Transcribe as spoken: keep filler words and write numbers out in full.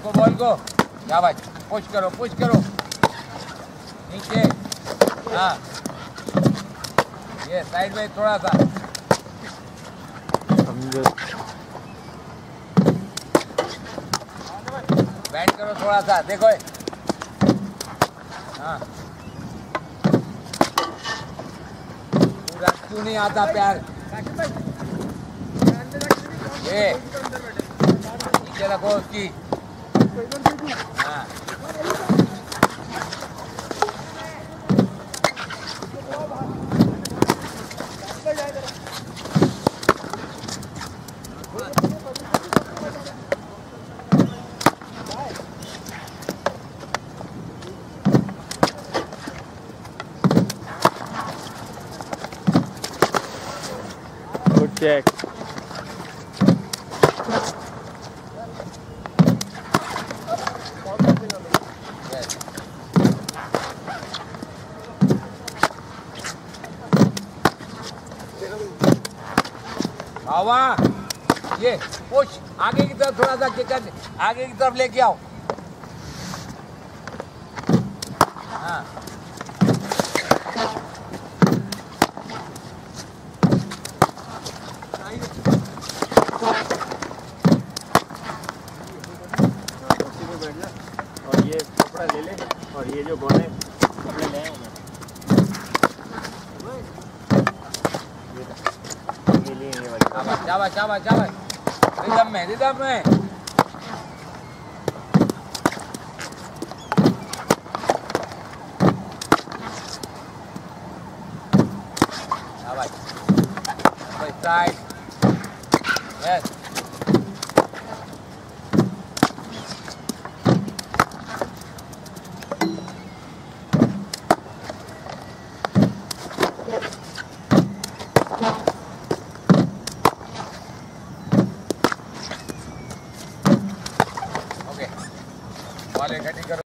को बॉल को शाबाश पुश करो पुश करो नीचे हाँ ये साइड में थोड़ा सा बैंड करो थोड़ा सा देखो हाँ पूरा क्यों नहीं आता प्यार ये नीचे रखो उसकी हाँ Good check. Yes. बाबा ये पुश आगे की तरफ थोड़ा सा किकर आगे की तरफ लेके आओ हाँ और ये कपड़ा ले ले और ये जो गोने कपड़े ले आए ये लिए ये वाली शाबाश शाबाश शाबाश शाबाश रिदम में रिदम में शाबाश साइड यस ओके बॉल इकट्ठी करो